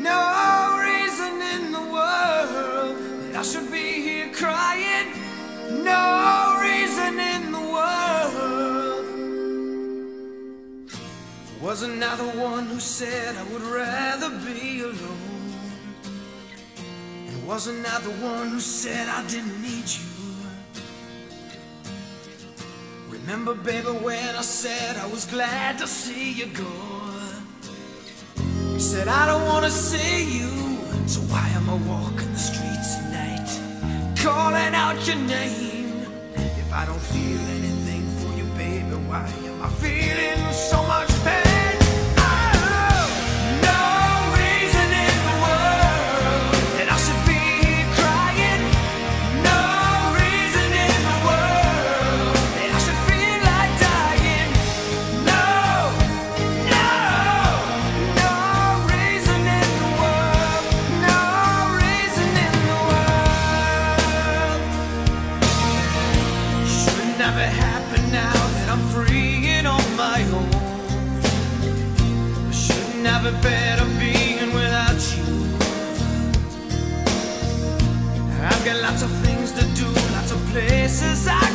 No reason in the world that I should be here crying. No reason in the world. Wasn't I the one who said I would rather be alone? And wasn't I the one who said I didn't need you? Remember, baby, when I said I was glad to see you go? You said I don't want to see you, so why am I walking the streets at night, calling out your name? If I don't feel anything for you, baby, why am I feeling so much pain? Never happen now that I'm free and on my own. I shouldn't have it better being without you. I've got lots of things to do, lots of places I